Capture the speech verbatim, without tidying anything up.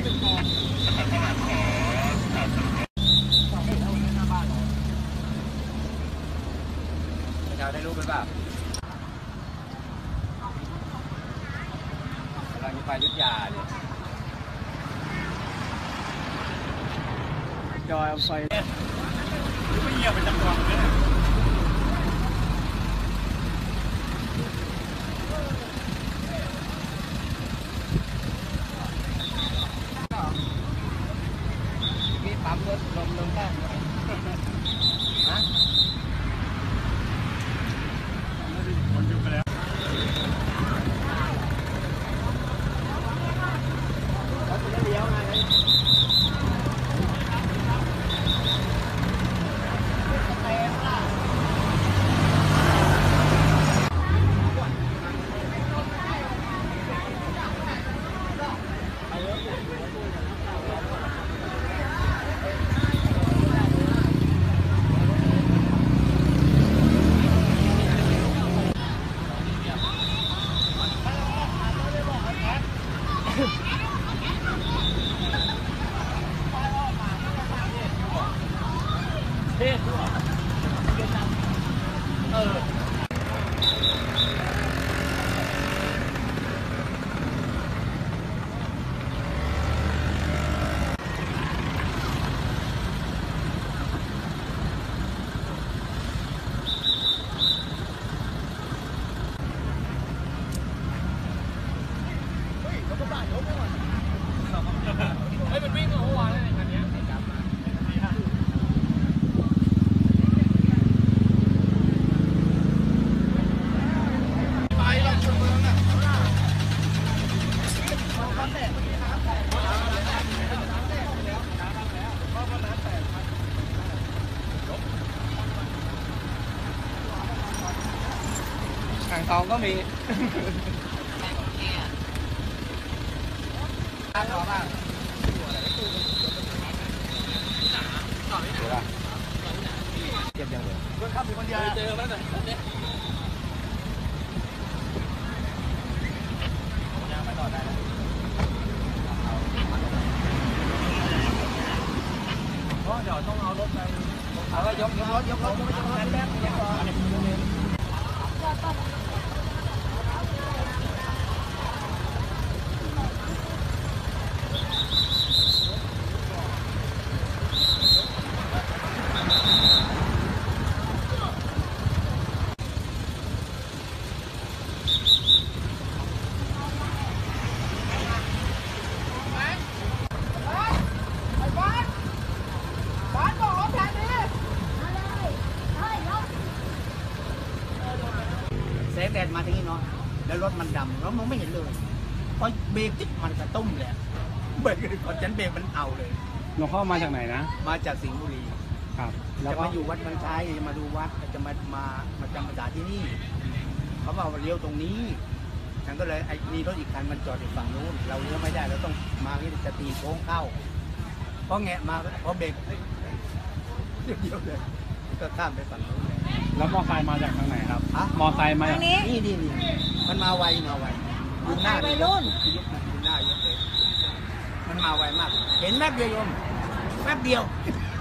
เป็นกองเราได้รู้ไหมป่ะเราจะไปยุทธยาเนี่ยจอยเอาไฟหรือไม่เงียบไปจังหวะเลยนี่ปั๊มรถลมลมแค่ฮะมันจุดไปแล้วเขาจะเลี้ยวไงเท่ด้วยเออเฮ้ยเขาก็บ้านยกไม่หมดเฮ้ยมันวิ่งมาเมื่อวานเลยคันนี้อ่างทองก็มีต่อบ้างเก็บยังเลยเพื่อนขับอยู่คนเดียวเจอแล้วเนี่ยไปต่อได้แล้วเพราะเดี๋ยวต้องเอารถไปเอายกยกรถยกรถยกรถแป๊บๆก่อนเซฟแดดมาที่นี่เนาะแล้วรถมันดำแล้วมองไม่เห็นเลยพอเบรกจิ๊บมันกระตุ้มเลยเบรกพอฉันเบรกมันเอาเลยหลวงพ่อมาจากไหนนะมาจากสิงห์บุรีครับจะมาอยู่วัดบางชัยมาดูวัดจะมามามาจำพรรษาที่นี่เขาบอกว่าเลี้ยวตรงนี้ฉันก็เลยไอ้มีรถอีกคันมันจอดอยู่ฝั่งนู้นเราเลี้ยวไม่ได้เราต้องมาที่จะตีโค้งเข้าเพราะแงะมาเพราะเบรกเดียวเลยก็ข้ามไปฝั่งนู้นเลยแล้วมอไซค์มาจากทางไหนครับมอไซค์มาจากนี่นี่นี่มันมาไวมาไวดูหน้าไปรุ่นยุบดูหน้าเยอะเลยมันมาไวมากเห็นแป๊บเดียวโยมแป๊บเดียว